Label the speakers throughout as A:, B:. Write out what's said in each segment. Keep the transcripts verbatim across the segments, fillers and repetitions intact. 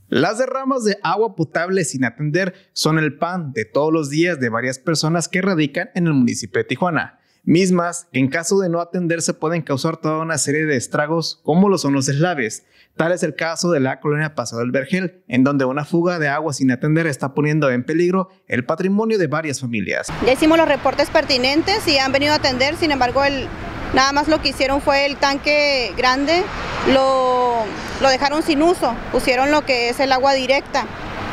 A: Las derramas de agua potable sin atender son el pan de todos los días de varias personas que radican en el municipio de Tijuana, mismas que en caso de no atenderse pueden causar toda una serie de estragos como lo son los deslaves. Tal es el caso de la colonia Paso del Vergel, en donde una fuga de agua sin atender está poniendo en peligro el patrimonio de varias familias.
B: Ya hicimos los reportes pertinentes y han venido a atender, sin embargo el, nada más lo que hicieron fue el tanque grande, lo, lo dejaron sin uso, pusieron lo que es el agua directa.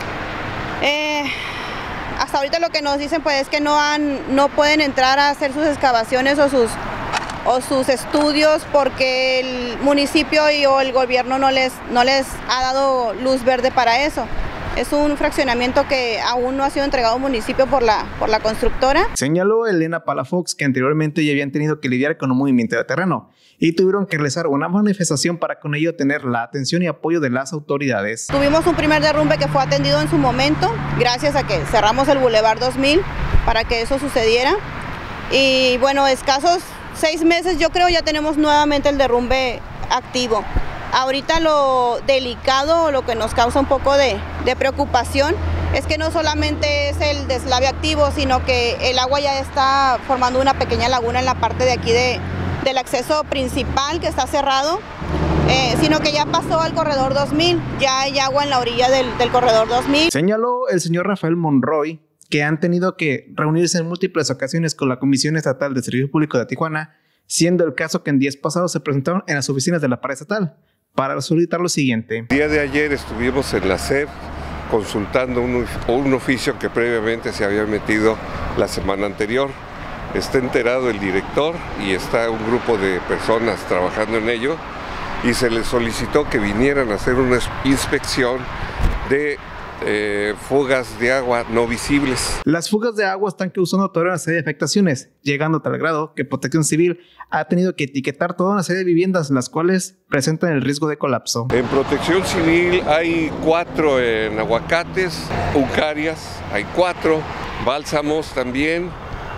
B: Eh, hasta ahorita lo que nos dicen pues es que no, han, no pueden entrar a hacer sus excavaciones o sus... o sus estudios porque el municipio y o el gobierno no les, no les ha dado luz verde para eso. Es un fraccionamiento que aún no ha sido entregado al municipio por la, por la constructora.
A: Señaló Elena Palafox que anteriormente ya habían tenido que lidiar con un movimiento de terreno y tuvieron que realizar una manifestación para con ello tener la atención y apoyo de las autoridades.
B: Tuvimos un primer derrumbe que fue atendido en su momento, gracias a que cerramos el Boulevard dos mil para que eso sucediera. Y bueno, escasos seis meses yo creo ya tenemos nuevamente el derrumbe activo. Ahorita lo delicado, lo que nos causa un poco de, de preocupación es que no solamente es el deslave activo, sino que el agua ya está formando una pequeña laguna en la parte de aquí de, del acceso principal que está cerrado, eh, sino que ya pasó al corredor dos mil, ya hay agua en la orilla del, del corredor dos mil.
A: Señaló el señor Rafael Monroy que han tenido que reunirse en múltiples ocasiones con la Comisión Estatal de Servicio Público de Tijuana, siendo el caso que en días pasados se presentaron en las oficinas de la pared estatal para solicitar lo siguiente.
C: El día de ayer estuvimos en la S E P consultando un, un oficio que previamente se había metido la semana anterior. Está enterado el director y está un grupo de personas trabajando en ello y se les solicitó que vinieran a hacer una inspección de Eh, fugas de agua no visibles.
A: Las fugas de agua están causando toda una serie de afectaciones, llegando a tal grado que Protección Civil ha tenido que etiquetar toda una serie de viviendas en las cuales presentan el riesgo de colapso.
C: En Protección Civil hay cuatro en Aguacates, Ucarias, hay cuatro, Bálsamos también,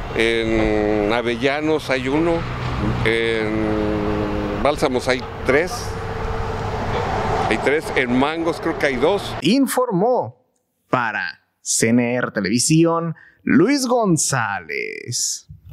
C: en Avellanos hay uno, en Bálsamos hay tres. Hay tres, en Mangos creo que hay dos.
A: Informó para C N R Televisión Luis González.